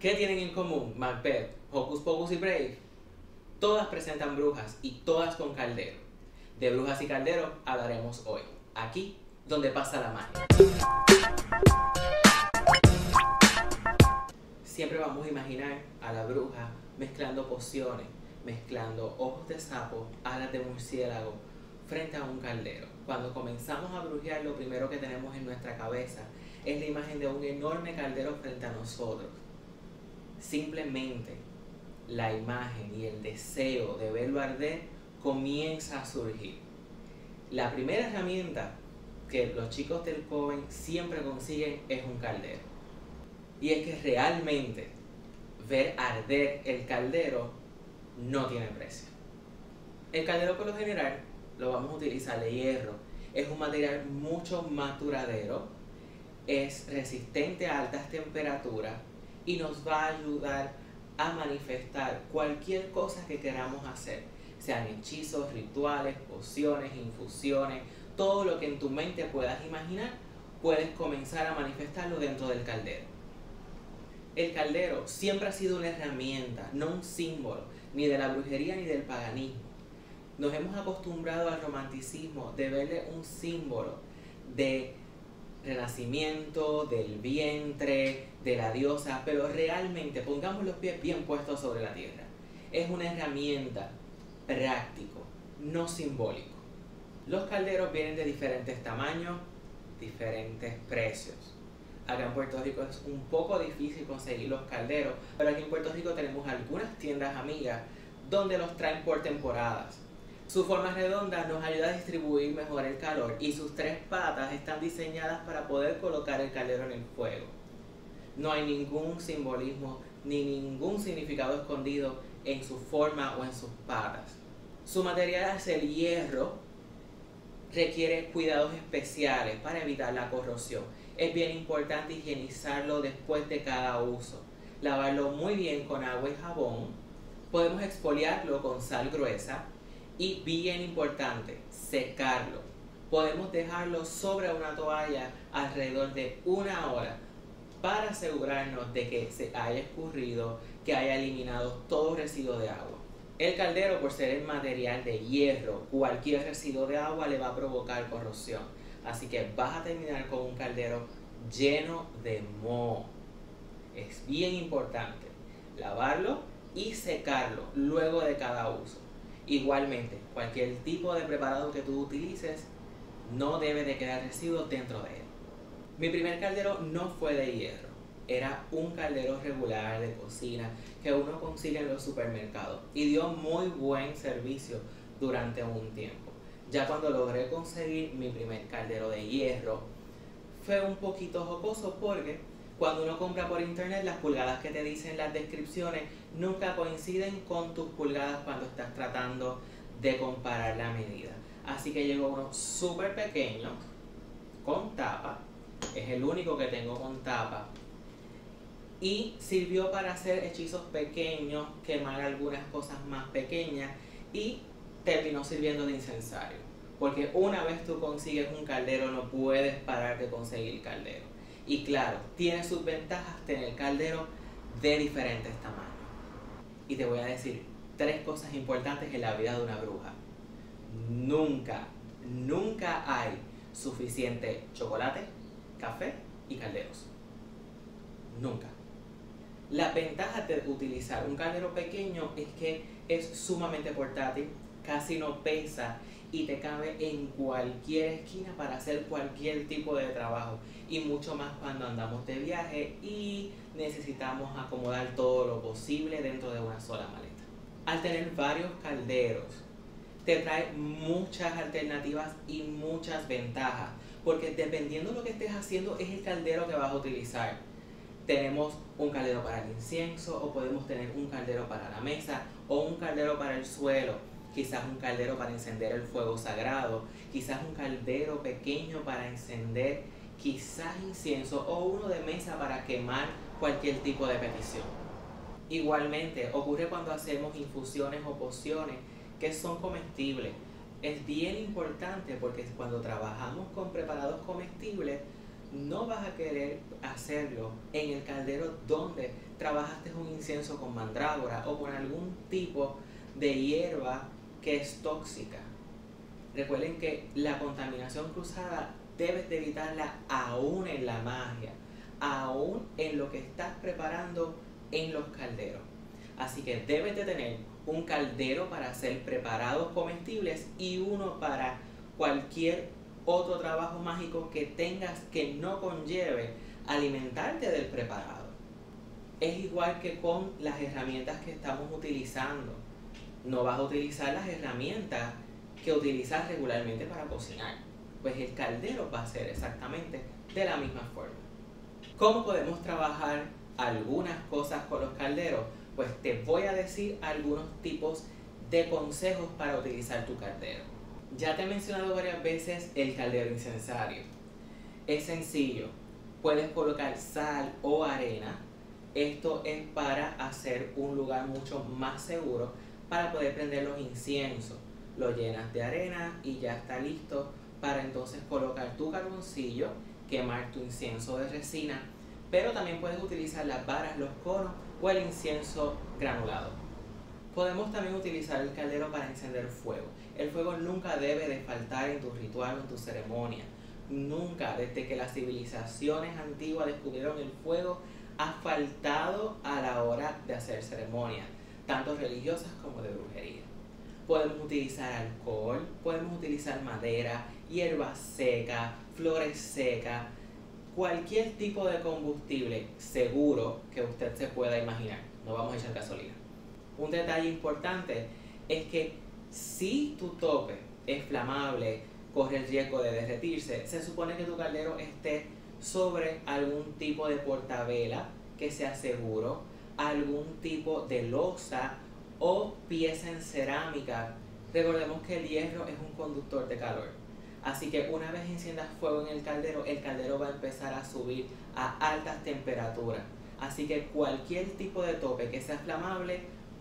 ¿Qué tienen en común Macbeth, Hocus Pocus y Brave? Todas presentan brujas y todas con caldero. De brujas y calderos hablaremos hoy, aquí donde pasa la magia. Siempre vamos a imaginar a la bruja mezclando pociones, mezclando ojos de sapo, alas de murciélago, frente a un caldero. Cuando comenzamos a brujear, lo primero que tenemos en nuestra cabeza es la imagen de un enorme caldero frente a nosotros. Simplemente la imagen y el deseo de verlo arder comienza a surgir. La primera herramienta que los chicos del Coven siempre consiguen es un caldero. Y es que realmente ver arder el caldero no tiene precio. El caldero por lo general lo vamos a utilizar de hierro. Es un material mucho más duradero, es resistente a altas temperaturas y nos va a ayudar a manifestar cualquier cosa que queramos hacer, sean hechizos, rituales, pociones, infusiones, todo lo que en tu mente puedas imaginar, puedes comenzar a manifestarlo dentro del caldero. El caldero siempre ha sido una herramienta, no un símbolo, ni de la brujería ni del paganismo. Nos hemos acostumbrado al romanticismo de verle un símbolo de renacimiento, del vientre, de la diosa, pero realmente pongamos los pies bien puestos sobre la tierra. Es una herramienta práctico, no simbólico. Los calderos vienen de diferentes tamaños, diferentes precios. Acá en Puerto Rico es un poco difícil conseguir los calderos, pero aquí en Puerto Rico tenemos algunas tiendas amigas donde los traen por temporadas. Su forma redonda nos ayuda a distribuir mejor el calor y sus tres patas están diseñadas para poder colocar el caldero en el fuego. No hay ningún simbolismo ni ningún significado escondido en su forma o en sus patas. Su material es el hierro, requiere cuidados especiales para evitar la corrosión. Es bien importante higienizarlo después de cada uso. Lavarlo muy bien con agua y jabón. Podemos exfoliarlo con sal gruesa. Y bien importante, secarlo. Podemos dejarlo sobre una toalla alrededor de 1 hora para asegurarnos de que se haya escurrido, que haya eliminado todo residuo de agua. El caldero, por ser el material de hierro, cualquier residuo de agua le va a provocar corrosión. Así que vas a terminar con un caldero lleno de moho. Es bien importante lavarlo y secarlo luego de cada uso. Igualmente, cualquier tipo de preparado que tú utilices no debe de quedar residuos dentro de él. Mi primer caldero no fue de hierro, era un caldero regular de cocina que uno consigue en los supermercados y dio muy buen servicio durante un tiempo. Ya cuando logré conseguir mi primer caldero de hierro fue un poquito jocoso porque cuando uno compra por internet, las pulgadas que te dicen las descripciones nunca coinciden con tus pulgadas cuando estás tratando de comparar la medida. Así que llegó uno súper pequeño, con tapa, es el único que tengo con tapa, y sirvió para hacer hechizos pequeños, quemar algunas cosas más pequeñas, y terminó sirviendo de incensario. Porque una vez tú consigues un caldero, no puedes parar de conseguir caldero. Y claro, tiene sus ventajas tener caldero de diferentes tamaños. Y te voy a decir 3 cosas importantes en la vida de una bruja. Nunca hay suficiente chocolate, café y calderos. Nunca. La ventaja de utilizar un caldero pequeño es que es sumamente portátil, casi no pesa y te cabe en cualquier esquina para hacer cualquier tipo de trabajo, y mucho más cuando andamos de viaje y necesitamos acomodar todo lo posible dentro de una sola maleta. Al tener varios calderos te trae muchas alternativas y muchas ventajas, porque dependiendo de lo que estés haciendo es el caldero que vas a utilizar. Tenemos un caldero para el incienso, o podemos tener un caldero para la mesa, o un caldero para el suelo. Quizás un caldero para encender el fuego sagrado, quizás un caldero pequeño para encender quizás incienso, o uno de mesa para quemar cualquier tipo de petición. Igualmente ocurre cuando hacemos infusiones o pociones que son comestibles. Es bien importante porque cuando trabajamos con preparados comestibles no vas a querer hacerlo en el caldero donde trabajaste un incienso con mandrágora o con algún tipo de hierba que es tóxica. Recuerden que la contaminación cruzada debes de evitarla aún en la magia, aún en lo que estás preparando en los calderos. Así que debes de tener un caldero para hacer preparados comestibles y uno para cualquier otro trabajo mágico que tengas que no conlleve alimentarte del preparado. Es igual que con las herramientas que estamos utilizando. No vas a utilizar las herramientas que utilizas regularmente para cocinar. Pues el caldero va a ser exactamente de la misma forma. ¿Cómo podemos trabajar algunas cosas con los calderos? Pues te voy a decir algunos tipos de consejos para utilizar tu caldero. Ya te he mencionado varias veces el caldero incensario. Es sencillo. Puedes colocar sal o arena. Esto es para hacer un lugar mucho más seguro para poder prender los inciensos. Lo llenas de arena y ya está listo para entonces colocar tu carboncillo, quemar tu incienso de resina, pero también puedes utilizar las varas, los conos o el incienso granulado. Podemos también utilizar el caldero para encender fuego. El fuego nunca debe de faltar en tu ritual o en tu ceremonia. Nunca, desde que las civilizaciones antiguas descubrieron el fuego, ha faltado a la hora de hacer ceremonias, tanto religiosas como de brujería. Podemos utilizar alcohol, podemos utilizar madera, hierba seca, flores secas, cualquier tipo de combustible seguro que usted se pueda imaginar. No vamos a echar gasolina. Un detalle importante es que si tu tope es flamable, corre el riesgo de derretirse, se supone que tu caldero esté sobre algún tipo de portavela que sea seguro, algún tipo de loza o pieza en cerámica. Recordemos que el hierro es un conductor de calor. Así que una vez enciendas fuego en el caldero va a empezar a subir a altas temperaturas. Así que cualquier tipo de tope que sea flamable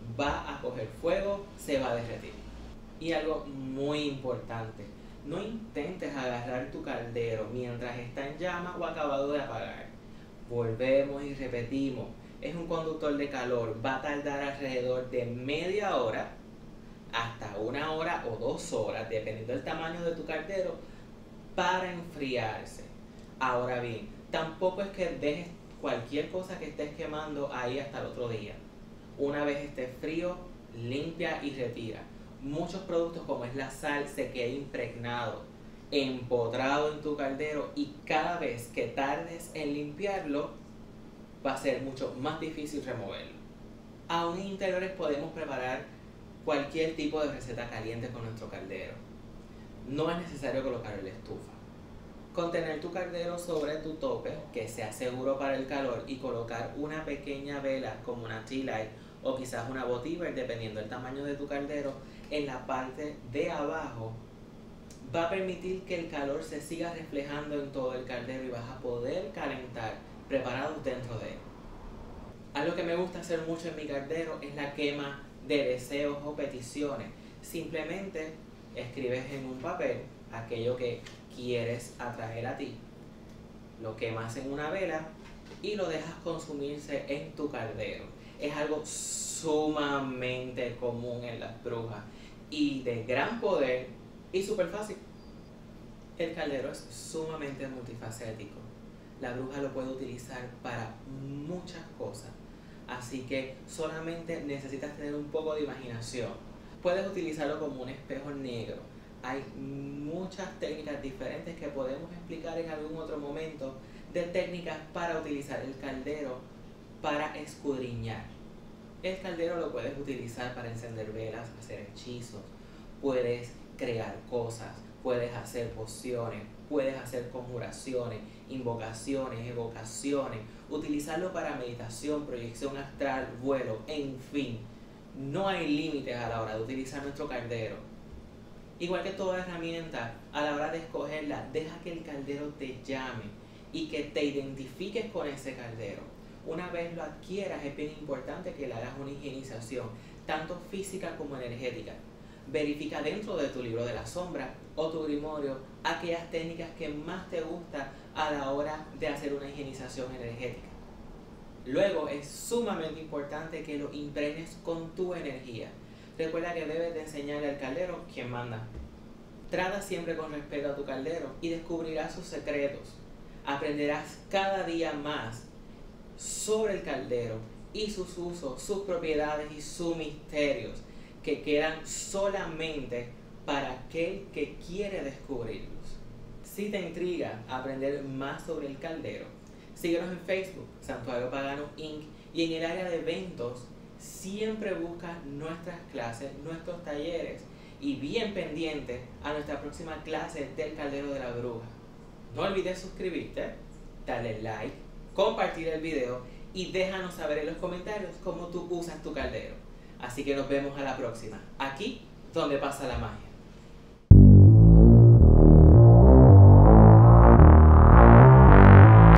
va a coger fuego, se va a derretir. Y algo muy importante, no intentes agarrar tu caldero mientras está en llama o acabado de apagar. Volvemos y repetimos. Es un conductor de calor, va a tardar alrededor de media hora hasta 1 hora o 2 horas, dependiendo del tamaño de tu caldero, para enfriarse. Ahora bien, tampoco es que dejes cualquier cosa que estés quemando ahí hasta el otro día. Una vez esté frío, limpia y retira. Muchos productos como es la sal se queda impregnado, empotrado en tu caldero y cada vez que tardes en limpiarlo, va a ser mucho más difícil removerlo. Aún en interiores podemos preparar cualquier tipo de receta caliente con nuestro caldero. No es necesario colocar la estufa. Con tener tu caldero sobre tu tope, que sea seguro para el calor, y colocar una pequeña vela como una tea light o quizás una botiver, dependiendo del tamaño de tu caldero, en la parte de abajo, va a permitir que el calor se siga reflejando en todo el caldero y vas a poder calentar preparados dentro de él. Algo que me gusta hacer mucho en mi caldero es la quema de deseos o peticiones. Simplemente escribes en un papel aquello que quieres atraer a ti, lo quemas en una vela y lo dejas consumirse en tu caldero. Es algo sumamente común en las brujas y de gran poder y súper fácil. El caldero es sumamente multifacético. La bruja lo puede utilizar para muchas cosas, así que solamente necesitas tener un poco de imaginación. Puedes utilizarlo como un espejo negro. Hay muchas técnicas diferentes que podemos explicar en algún otro momento, de técnicas para utilizar el caldero para escudriñar. El caldero lo puedes utilizar para encender velas, hacer hechizos, puedes crear cosas, puedes hacer pociones, puedes hacer conjuraciones, invocaciones, evocaciones, utilizarlo para meditación, proyección astral, vuelo, en fin. No hay límites a la hora de utilizar nuestro caldero. Igual que toda herramienta, a la hora de escogerla, deja que el caldero te llame y que te identifiques con ese caldero. Una vez lo adquieras, es bien importante que le hagas una higienización, tanto física como energética. Verifica dentro de tu libro de la sombra o tu grimorio aquellas técnicas que más te gustan a la hora de hacer una higienización energética. Luego es sumamente importante que lo impregnes con tu energía. Recuerda que debes de enseñarle al caldero quién manda. Trata siempre con respeto a tu caldero y descubrirás sus secretos. Aprenderás cada día más sobre el caldero y sus usos, sus propiedades y sus misterios que quedan solamente para aquel que quiere descubrirlos. Si te intriga aprender más sobre el caldero, síguenos en Facebook, Santuario Pagano Inc. y en el área de eventos siempre busca nuestras clases, nuestros talleres y bien pendiente a nuestra próxima clase del Caldero de la Bruja. No olvides suscribirte, darle like, compartir el video y déjanos saber en los comentarios cómo tú usas tu caldero. Así que nos vemos a la próxima, aquí donde pasa la magia.